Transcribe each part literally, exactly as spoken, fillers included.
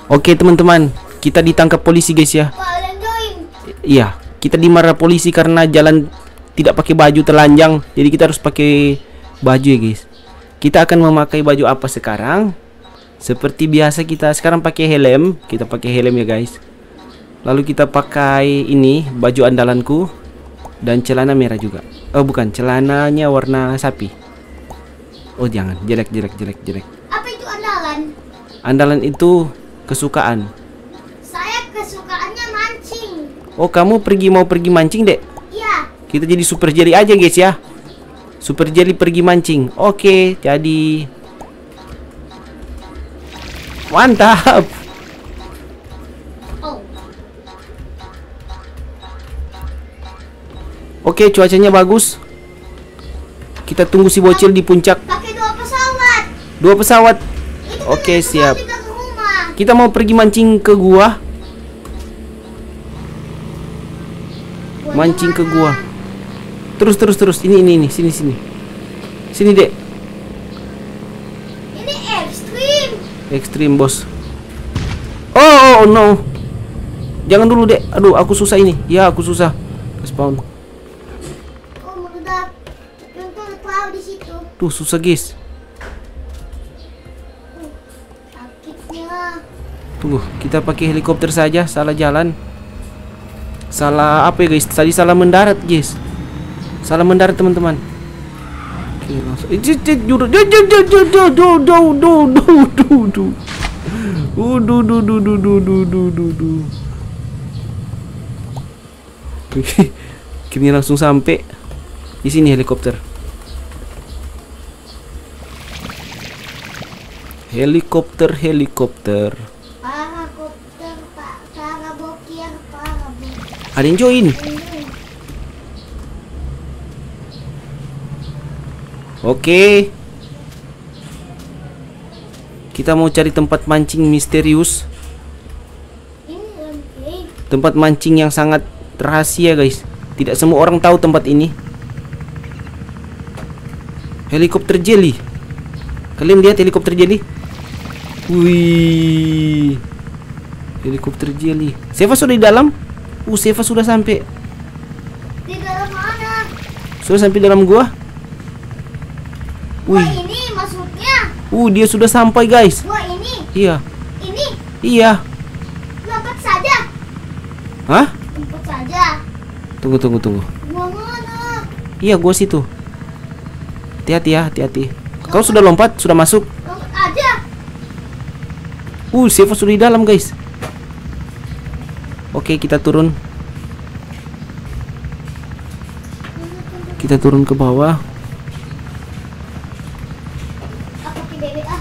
Oke teman-teman, kita ditangkap polisi guys ya. Iya, kita dimarah polisi karena jalan tidak pakai baju telanjang. Jadi kita harus pakai baju ya guys. Kita akan memakai baju apa sekarang? Seperti biasa kita sekarang pakai helm. Kita pakai helm ya guys. Lalu kita pakai ini baju andalanku dan celana merah juga. Oh bukan, celananya warna sapi. Oh jangan, jelek jelek jelek jelek. Apa itu andalan? Andalan itu kesukaan. Saya kesukaannya mancing. Oh kamu pergi mau pergi mancing dek? Iya. Kita jadi super jelly aja guys ya. Super jelly pergi mancing. Oke, jadi mantap. Oh. Oke, cuacanya bagus. Kita tunggu si bocil di puncak. Pakai dua pesawat. Dua pesawat. Itu Oke, kan siap. ke rumah. Kita mau pergi mancing ke gua. Buat Mancing ke mana? gua. Terus terus terus. Ini ini ini sini sini. Sini, Dek. Ini ekstrim. Ekstrim, Bos. Oh, oh, oh no. Jangan dulu, Dek. Aduh, aku susah ini. Ya, aku susah. Spawn. Oh, meledak. Contoh tahu di situ. Tuh, susah, guys. Uh, sakitnya. Tunggu, kita pakai helikopter saja. Salah jalan. Salah apa ya, guys? Tadi salah mendarat, guys. Salah mendarat, teman-teman. Oke, langsung. Kini langsung sampai di sini helikopter. Helikopter, helikopter. Parakopter, pak, parabokir, parabokir. Ada yang join. Oke. Kita mau cari tempat mancing misterius. Ini lantai. Tempat mancing yang sangat rahasia, guys. Tidak semua orang tahu tempat ini. Helikopter jelly. Kalian lihat helikopter jelly? Wih. Helikopter jelly. Seva sudah di dalam? Uh, Seva sudah sampai. Di dalam mana? Sudah sampai dalam gua. Gua Wih. ini maksudnya. Uh, dia sudah sampai, guys. Gua ini. Iya. Ini. Iya. Lompat saja. Hah? Lompat saja. Tunggu, tunggu, tunggu. Gua mana? Iya, gua situ. Hati-hati ya, hati-hati. Kau sudah lompat, sudah masuk. Lompat aja. Uh, Seva sudah di dalam, guys. Oke, kita turun. Kita turun ke bawah. Apa ke B B A?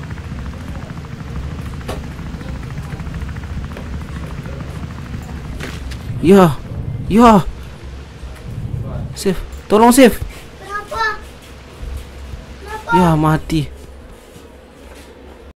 Ya. Ya. Save. Tolong save. Kenapa? Kenapa? Ya, mati.